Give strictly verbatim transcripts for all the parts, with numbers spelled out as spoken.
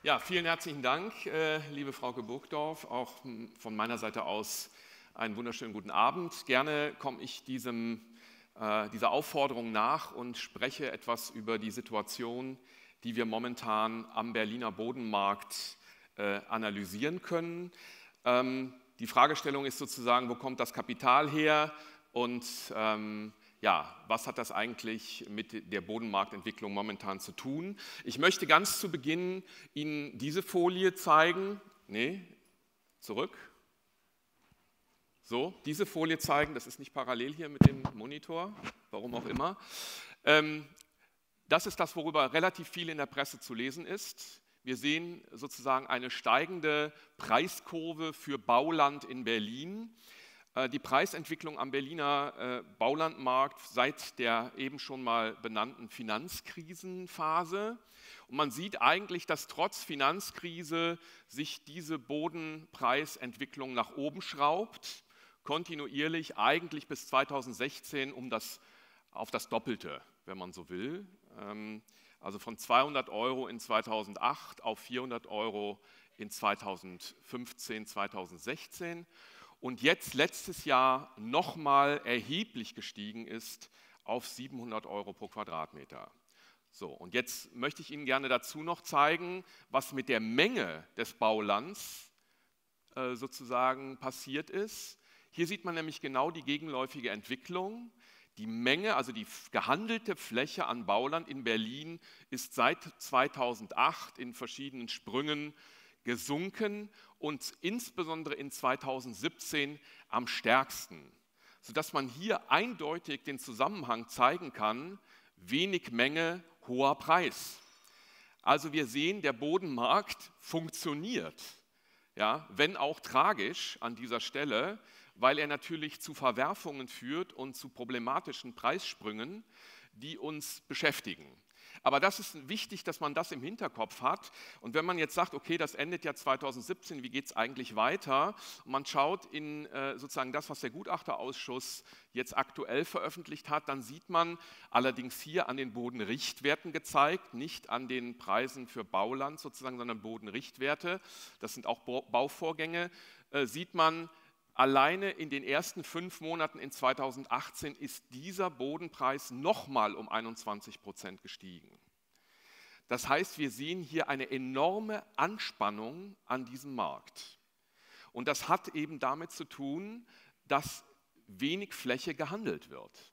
Ja, vielen herzlichen Dank, äh, liebe Frauke Burgdorf. Auch von meiner Seite aus einen wunderschönen guten Abend. Gerne komme ich diesem, äh, dieser Aufforderung nach und spreche etwas über die Situation, die wir momentan am Berliner Bodenmarkt äh, analysieren können. Ähm, die Fragestellung ist sozusagen, wo kommt das Kapital her und ähm, ja, was hat das eigentlich mit der Bodenmarktentwicklung momentan zu tun? Ich möchte ganz zu Beginn Ihnen diese Folie zeigen. Nee, zurück. So, diese Folie zeigen, das ist nicht parallel hier mit dem Monitor, warum auch immer. Ähm, das ist das, worüber relativ viel in der Presse zu lesen ist. Wir sehen sozusagen eine steigende Preiskurve für Bauland in Berlin. Die Preisentwicklung am Berliner Baulandmarkt seit der eben schon mal benannten Finanzkrisenphase. Und man sieht eigentlich, dass trotz Finanzkrise sich diese Bodenpreisentwicklung nach oben schraubt, kontinuierlich eigentlich bis zweitausendsechzehn um das, auf das Doppelte, wenn man so will. Also von zweihundert Euro in zweitausendacht auf vierhundert Euro in zweitausendfünfzehn, zweitausendsechzehn. Und jetzt letztes Jahr nochmal erheblich gestiegen ist auf siebenhundert Euro pro Quadratmeter. So, und jetzt möchte ich Ihnen gerne dazu noch zeigen, was mit der Menge des Baulands äh, sozusagen passiert ist. Hier sieht man nämlich genau die gegenläufige Entwicklung. Die Menge, also die gehandelte Fläche an Bauland in Berlin ist seit zweitausendacht in verschiedenen Sprüngen gesunken und insbesondere in zweitausendsiebzehn am stärksten, sodass man hier eindeutig den Zusammenhang zeigen kann, wenig Menge, hoher Preis. Also wir sehen, der Bodenmarkt funktioniert, ja, wenn auch tragisch an dieser Stelle, weil er natürlich zu Verwerfungen führt und zu problematischen Preissprüngen, die uns beschäftigen. Aber das ist wichtig, dass man das im Hinterkopf hat. Und wenn man jetzt sagt, okay, das endet ja zweitausendsiebzehn, wie geht es eigentlich weiter? Und man schaut in äh, sozusagen das, was der Gutachterausschuss jetzt aktuell veröffentlicht hat, dann sieht man allerdings hier an den Bodenrichtwerten gezeigt, nicht an den Preisen für Bauland sozusagen, sondern Bodenrichtwerte, das sind auch Bauvorgänge, äh, sieht man, alleine in den ersten fünf Monaten in zweitausendachtzehn ist dieser Bodenpreis nochmal um einundzwanzig Prozent gestiegen. Das heißt, wir sehen hier eine enorme Anspannung an diesem Markt. Und das hat eben damit zu tun, dass wenig Fläche gehandelt wird.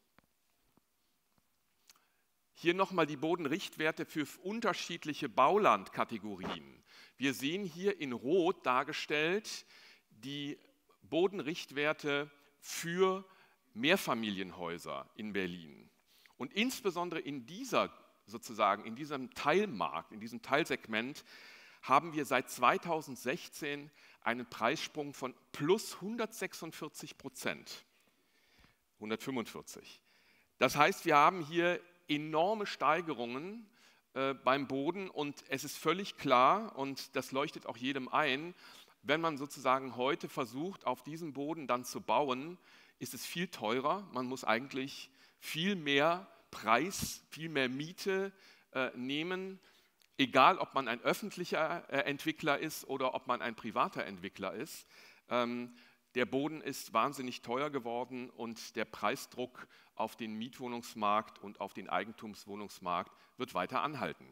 Hier nochmal die Bodenrichtwerte für unterschiedliche Baulandkategorien. Wir sehen hier in Rot dargestellt die Bodenrichtwerte für Mehrfamilienhäuser in Berlin. Und insbesondere in dieser, sozusagen, in diesem Teilmarkt, in diesem Teilsegment haben wir seit zweitausendsechzehn einen Preissprung von plus hundertsechsundvierzig Prozent, hundertfünfundvierzig. Das heißt, wir haben hier enorme Steigerungen äh, beim Boden und es ist völlig klar, und das leuchtet auch jedem ein, wenn man sozusagen heute versucht, auf diesem Boden dann zu bauen, ist es viel teurer. Man muss eigentlich viel mehr Preis, viel mehr Miete äh, nehmen, egal ob man ein öffentlicher äh, Entwickler ist oder ob man ein privater Entwickler ist. Ähm, der Boden ist wahnsinnig teuer geworden und der Preisdruck auf den Mietwohnungsmarkt und auf den Eigentumswohnungsmarkt wird weiter anhalten.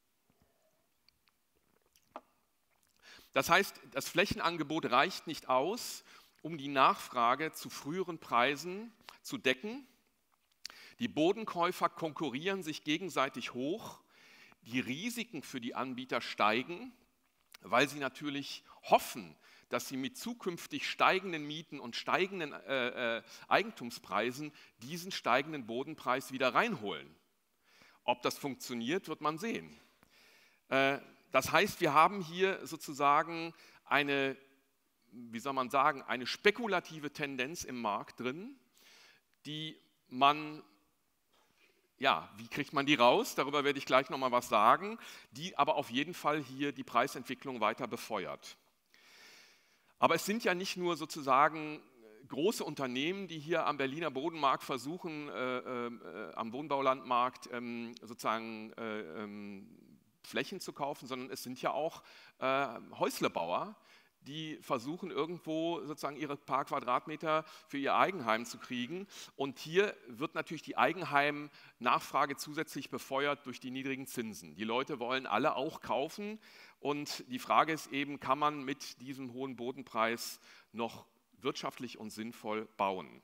Das heißt, das Flächenangebot reicht nicht aus, um die Nachfrage zu früheren Preisen zu decken. Die Bodenkäufer konkurrieren sich gegenseitig hoch. Die Risiken für die Anbieter steigen, weil sie natürlich hoffen, dass sie mit zukünftig steigenden Mieten und steigenden äh, äh, Eigentumspreisen diesen steigenden Bodenpreis wieder reinholen. Ob das funktioniert, wird man sehen. Äh, Das heißt, wir haben hier sozusagen eine, wie soll man sagen, eine spekulative Tendenz im Markt drin, die man, ja, wie kriegt man die raus? Darüber werde ich gleich nochmal was sagen, die aber auf jeden Fall hier die Preisentwicklung weiter befeuert. Aber es sind ja nicht nur sozusagen große Unternehmen, die hier am Berliner Bodenmarkt versuchen, äh, äh, am Wohnbaulandmarkt ähm, sozusagen äh, ähm, Flächen zu kaufen, sondern es sind ja auch äh, Häuslebauer, die versuchen irgendwo sozusagen ihre paar Quadratmeter für ihr Eigenheim zu kriegen. Und hier wird natürlich die Eigenheim-Nachfrage zusätzlich befeuert durch die niedrigen Zinsen. Die Leute wollen alle auch kaufen und die Frage ist eben, kann man mit diesem hohen Bodenpreis noch wirtschaftlich und sinnvoll bauen?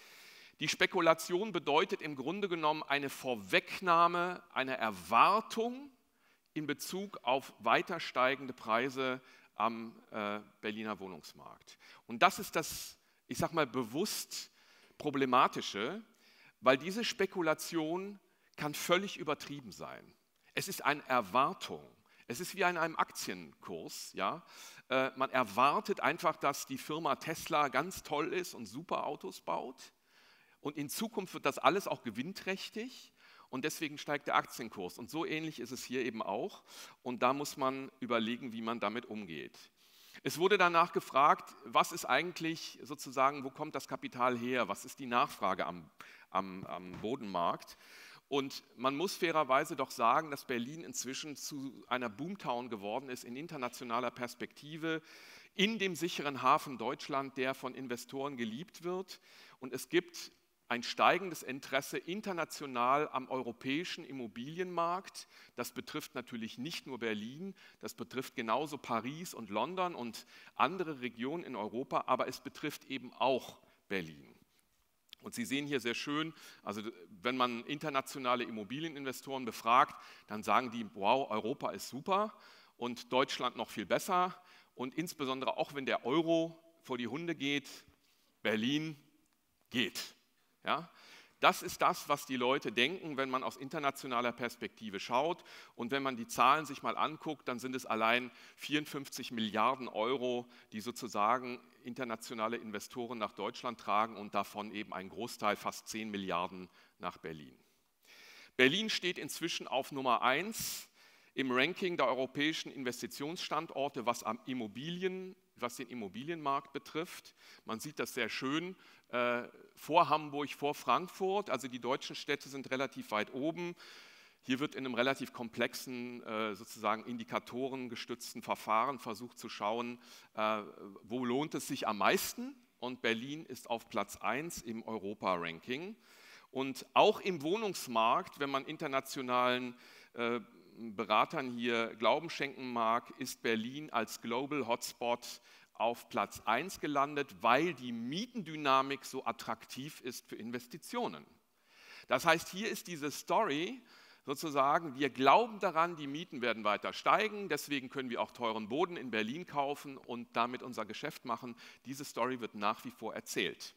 Die Spekulation bedeutet im Grunde genommen eine Vorwegnahme einer Erwartung in Bezug auf weiter steigende Preise am äh, Berliner Wohnungsmarkt. Und das ist das, ich sage mal, bewusst Problematische, weil diese Spekulation kann völlig übertrieben sein. Es ist eine Erwartung. Es ist wie in einem Aktienkurs. Ja? Äh, man erwartet einfach, dass die Firma Tesla ganz toll ist und super Autos baut. Und in Zukunft wird das alles auch gewinnträchtig. Und deswegen steigt der Aktienkurs. Und so ähnlich ist es hier eben auch. Und da muss man überlegen, wie man damit umgeht. Es wurde danach gefragt, was ist eigentlich sozusagen, wo kommt das Kapital her? Was ist die Nachfrage am, am, am Bodenmarkt? Und man muss fairerweise doch sagen, dass Berlin inzwischen zu einer Boomtown geworden ist in internationaler Perspektive, in dem sicheren Hafen Deutschland, der von Investoren geliebt wird. Und es gibt ein steigendes Interesse international am europäischen Immobilienmarkt. Das betrifft natürlich nicht nur Berlin, das betrifft genauso Paris und London und andere Regionen in Europa, aber es betrifft eben auch Berlin. Und Sie sehen hier sehr schön, also wenn man internationale Immobilieninvestoren befragt, dann sagen die, wow, Europa ist super und Deutschland noch viel besser. Und insbesondere auch wenn der Euro vor die Hunde geht, Berlin geht. Ja, das ist das, was die Leute denken, wenn man aus internationaler Perspektive schaut. Und wenn man die Zahlen sich mal anguckt, dann sind es allein vierundfünfzig Milliarden Euro, die sozusagen internationale Investoren nach Deutschland tragen und davon eben ein Großteil, fast zehn Milliarden, nach Berlin. Berlin steht inzwischen auf Nummer eins im Ranking der europäischen Investitionsstandorte, was am Immobilien, was den Immobilienmarkt betrifft. Man sieht das sehr schön äh, vor Hamburg, vor Frankfurt. Also die deutschen Städte sind relativ weit oben. Hier wird in einem relativ komplexen, äh, sozusagen indikatorengestützten Verfahren versucht zu schauen, äh, wo lohnt es sich am meisten. Und Berlin ist auf Platz eins im Europa-Ranking. Und auch im Wohnungsmarkt, wenn man internationalen äh, Beratern hier Glauben schenken mag, ist Berlin als Global Hotspot auf Platz eins gelandet, weil die Mietendynamik so attraktiv ist für Investitionen. Das heißt, hier ist diese Story sozusagen, wir glauben daran, die Mieten werden weiter steigen, deswegen können wir auch teuren Boden in Berlin kaufen und damit unser Geschäft machen. Diese Story wird nach wie vor erzählt.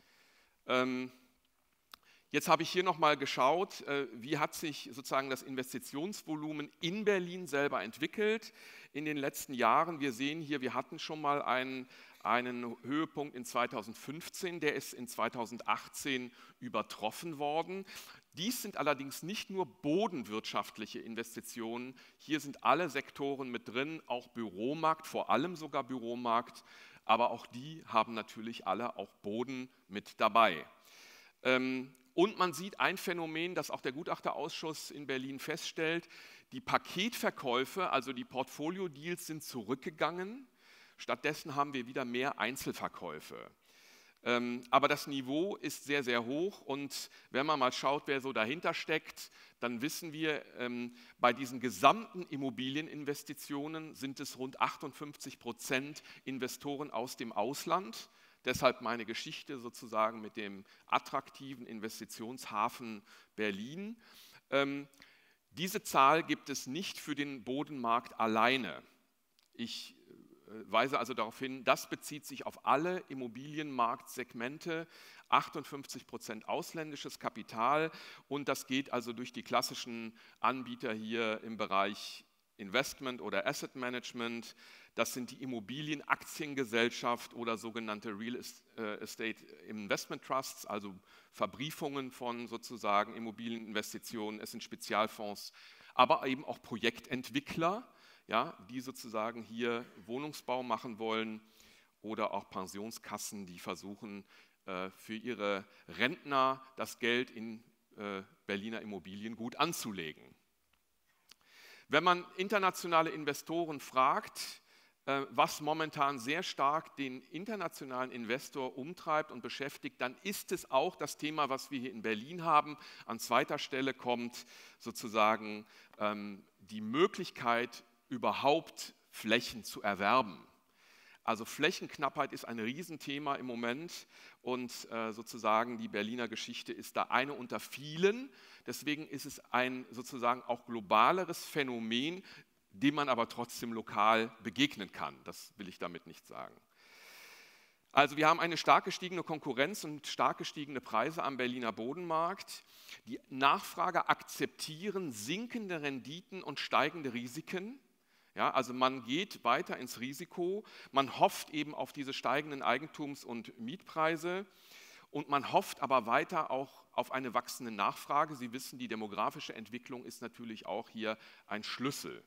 Ähm, Jetzt habe ich hier nochmal geschaut, wie hat sich sozusagen das Investitionsvolumen in Berlin selber entwickelt in den letzten Jahren. Wir sehen hier, wir hatten schon mal einen, einen Höhepunkt in zweitausendfünfzehn, der ist in zweitausendachtzehn übertroffen worden. Dies sind allerdings nicht nur bodenwirtschaftliche Investitionen, hier sind alle Sektoren mit drin, auch Büromarkt, vor allem sogar Büromarkt, aber auch die haben natürlich alle auch Boden mit dabei. Ähm, Und man sieht ein Phänomen, das auch der Gutachterausschuss in Berlin feststellt. Die Paketverkäufe, also die Portfolio-Deals, sind zurückgegangen. Stattdessen haben wir wieder mehr Einzelverkäufe. Aber das Niveau ist sehr, sehr hoch. Und wenn man mal schaut, wer so dahinter steckt, dann wissen wir, bei diesen gesamten Immobilieninvestitionen sind es rund achtundfünfzig Prozent Investoren aus dem Ausland. Deshalb meine Geschichte sozusagen mit dem attraktiven Investitionshafen Berlin. Ähm, diese Zahl gibt es nicht für den Bodenmarkt alleine. Ich äh, weise also darauf hin, das bezieht sich auf alle Immobilienmarktsegmente, achtundfünfzig Prozent ausländisches Kapital und das geht also durch die klassischen Anbieter hier im Bereich Investment oder Asset Management. Das sind die Immobilienaktiengesellschaft oder sogenannte Real Estate Investment Trusts, also Verbriefungen von sozusagen Immobilieninvestitionen. Es sind Spezialfonds, aber eben auch Projektentwickler, ja, die sozusagen hier Wohnungsbau machen wollen oder auch Pensionskassen, die versuchen, äh, für ihre Rentner das Geld in äh, Berliner Immobilien gut anzulegen. Wenn man internationale Investoren fragt, was momentan sehr stark den internationalen Investor umtreibt und beschäftigt, dann ist es auch das Thema, was wir hier in Berlin haben. An zweiter Stelle kommt sozusagen ähm, die Möglichkeit, überhaupt Flächen zu erwerben. Also Flächenknappheit ist ein Riesenthema im Moment und äh, sozusagen die Berliner Geschichte ist da eine unter vielen. Deswegen ist es ein sozusagen auch globaleres Phänomen, dem man aber trotzdem lokal begegnen kann. Das will ich damit nicht sagen. Also wir haben eine stark gestiegene Konkurrenz und stark gestiegene Preise am Berliner Bodenmarkt. Die Nachfrager akzeptieren sinkende Renditen und steigende Risiken. Ja, also man geht weiter ins Risiko, man hofft eben auf diese steigenden Eigentums- und Mietpreise und man hofft aber weiter auch auf eine wachsende Nachfrage. Sie wissen, die demografische Entwicklung ist natürlich auch hier ein Schlüssel.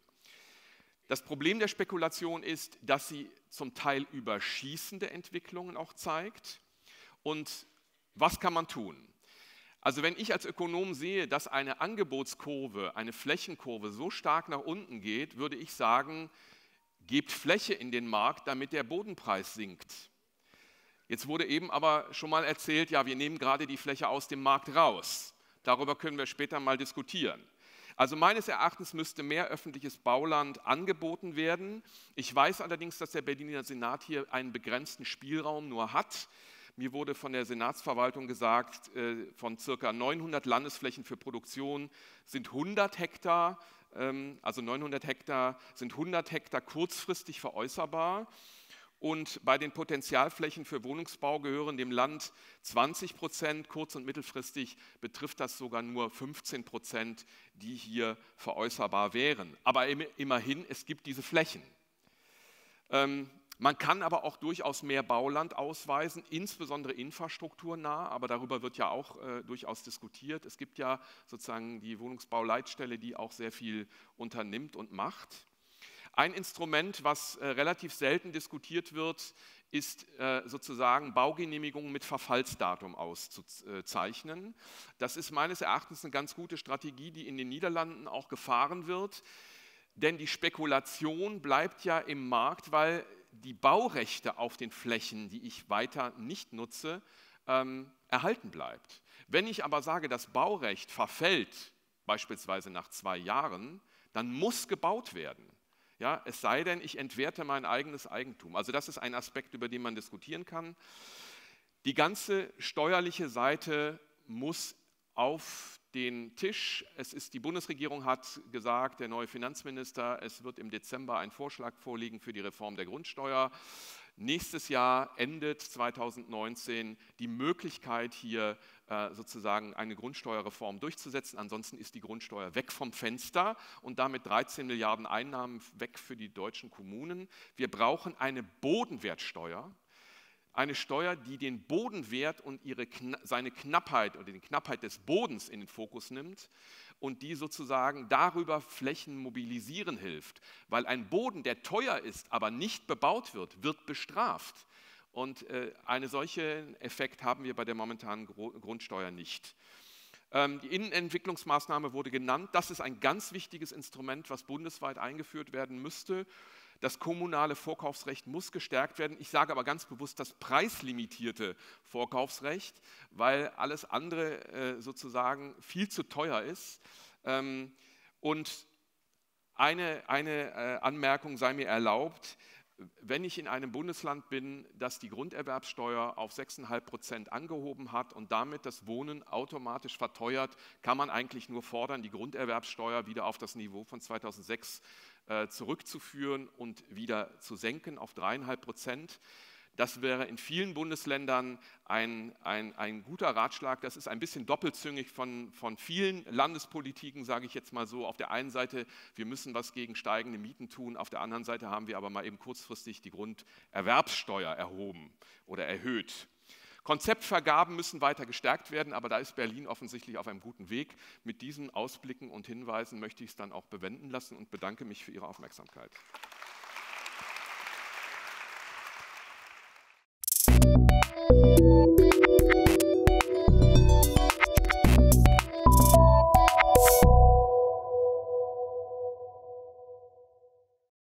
Das Problem der Spekulation ist, dass sie zum Teil überschießende Entwicklungen auch zeigt. Und was kann man tun? Also wenn ich als Ökonom sehe, dass eine Angebotskurve, eine Flächenkurve so stark nach unten geht, würde ich sagen, gebt Fläche in den Markt, damit der Bodenpreis sinkt. Jetzt wurde eben aber schon mal erzählt, ja, wir nehmen gerade die Fläche aus dem Markt raus. Darüber können wir später mal diskutieren. Also meines Erachtens müsste mehr öffentliches Bauland angeboten werden. Ich weiß allerdings, dass der Berliner Senat hier einen begrenzten Spielraum nur hat. Mir wurde von der Senatsverwaltung gesagt, von ca. neunhundert Landesflächen für Produktion sind hundert Hektar, also neunhundert Hektar sind hundert Hektar kurzfristig veräußerbar. Und bei den Potenzialflächen für Wohnungsbau gehören dem Land zwanzig Prozent, kurz- und mittelfristig betrifft das sogar nur fünfzehn Prozent, die hier veräußerbar wären. Aber immerhin, es gibt diese Flächen. Ähm, man kann aber auch durchaus mehr Bauland ausweisen, insbesondere infrastrukturnah, aber darüber wird ja auch äh, durchaus diskutiert. Es gibt ja sozusagen die Wohnungsbauleitstelle, die auch sehr viel unternimmt und macht. Ein Instrument, was äh, relativ selten diskutiert wird, ist äh, sozusagen Baugenehmigungen mit Verfallsdatum auszuzeichnen. Das ist meines Erachtens eine ganz gute Strategie, die in den Niederlanden auch gefahren wird, denn die Spekulation bleibt ja im Markt, weil die Baurechte auf den Flächen, die ich weiter nicht nutze, ähm, erhalten bleibt. Wenn ich aber sage, das Baurecht verfällt, beispielsweise nach zwei Jahren, dann muss gebaut werden. Ja, es sei denn, ich entwerte mein eigenes Eigentum. Also das ist ein Aspekt, über den man diskutieren kann. Die ganze steuerliche Seite muss auf den Tisch. Es ist, die Bundesregierung hat gesagt, der neue Finanzminister, es wird im Dezember ein Vorschlag vorliegen für die Reform der Grundsteuer. Nächstes Jahr endet zweitausendneunzehn die Möglichkeit, hier äh, sozusagen eine Grundsteuerreform durchzusetzen. Ansonsten ist die Grundsteuer weg vom Fenster und damit dreizehn Milliarden Einnahmen weg für die deutschen Kommunen. Wir brauchen eine Bodenwertsteuer. Eine Steuer, die den Bodenwert und ihre, seine Knappheit oder die Knappheit des Bodens in den Fokus nimmt und die sozusagen darüber Flächen mobilisieren hilft. Weil ein Boden, der teuer ist, aber nicht bebaut wird, wird bestraft. Und äh, einen solchen Effekt haben wir bei der momentanen Gro- Grundsteuer nicht. Ähm, die Innenentwicklungsmaßnahme wurde genannt. Das ist ein ganz wichtiges Instrument, was bundesweit eingeführt werden müsste. Das kommunale Vorkaufsrecht muss gestärkt werden. Ich sage aber ganz bewusst das preislimitierte Vorkaufsrecht, weil alles andere äh, sozusagen viel zu teuer ist. Ähm, und eine, eine äh, Anmerkung sei mir erlaubt. Wenn ich in einem Bundesland bin, das die Grunderwerbsteuer auf sechs Komma fünf Prozent angehoben hat und damit das Wohnen automatisch verteuert, kann man eigentlich nur fordern, die Grunderwerbsteuer wieder auf das Niveau von zweitausendsechs äh, zurückzuführen und wieder zu senken auf drei Komma fünf Prozent. Das wäre in vielen Bundesländern ein, ein, ein guter Ratschlag. Das ist ein bisschen doppelzüngig von, von vielen Landespolitiken, sage ich jetzt mal so. Auf der einen Seite, wir müssen was gegen steigende Mieten tun. Auf der anderen Seite haben wir aber mal eben kurzfristig die Grunderwerbssteuer erhoben oder erhöht. Konzeptvergaben müssen weiter gestärkt werden, aber da ist Berlin offensichtlich auf einem guten Weg. Mit diesen Ausblicken und Hinweisen möchte ich es dann auch bewenden lassen und bedanke mich für Ihre Aufmerksamkeit.